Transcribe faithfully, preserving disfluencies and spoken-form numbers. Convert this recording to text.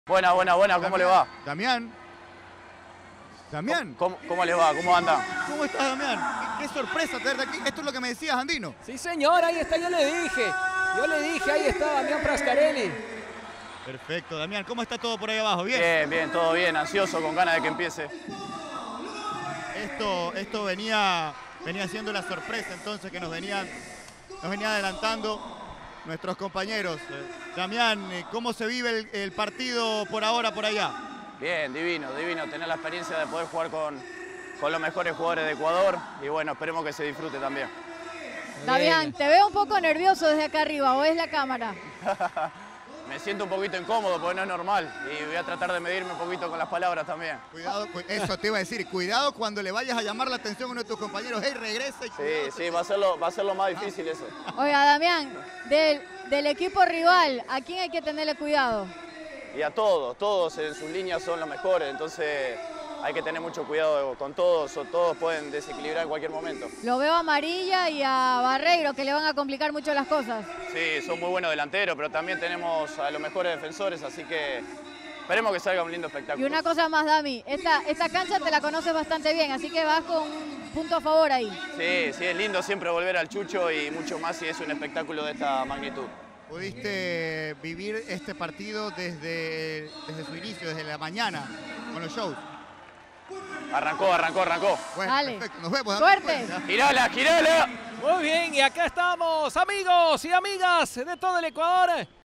Buena, buena, buena, ¿cómo Damián, le va? Damián. Damián. ¿Cómo, cómo le va? ¿Cómo anda? ¿Cómo estás, Damián? Qué, qué sorpresa tenerte aquí. Esto es lo que me decías, Andino. Sí, señor, ahí está, yo le dije. Yo le dije, ahí está Damián Frascarelli. Perfecto, Damián. ¿Cómo está todo por ahí abajo? ¿Bien? Bien, bien, todo bien, ansioso, con ganas de que empiece. Esto, esto venía, venía siendo la sorpresa entonces que nos venían, nos venía adelantando nuestros compañeros. Eh, Damián, ¿cómo se vive el, el partido por ahora por allá? Bien, divino, divino, tener la experiencia de poder jugar con, con los mejores jugadores de Ecuador y bueno, esperemos que se disfrute también. Damián, te veo un poco nervioso desde acá arriba, ¿o es la cámara? Me siento un poquito incómodo porque no es normal y voy a tratar de medirme un poquito con las palabras también. Cuidado, eso te iba a decir, cuidado cuando le vayas a llamar la atención a uno de tus compañeros. ¡Hey, regresa! Y Sí, sí, va a ser lo, va a ser lo más difícil eso. Oiga, Damián, del, del equipo rival, ¿a quién hay que tenerle cuidado? Y a todos, todos en sus líneas son los mejores, entonces hay que tener mucho cuidado con todos, o todos pueden desequilibrar en cualquier momento. Lo veo a Amarilla y a Barreiro, que le van a complicar mucho las cosas. Sí, son muy buenos delanteros, pero también tenemos a los mejores defensores, así que esperemos que salga un lindo espectáculo. Y una cosa más, Dami, esta, esta cancha te la conoces bastante bien, así que vas con un punto a favor ahí. Sí, sí, es lindo siempre volver al Chucho y mucho más si es un espectáculo de esta magnitud. ¿Pudiste vivir este partido desde, desde su inicio, desde la mañana, con los shows? Arrancó, arrancó, arrancó. Bueno, Dale. perfecto. Nos vemos. Suerte. ¡Girala, girala! Muy bien, y acá estamos, amigos y amigas de todo el Ecuador.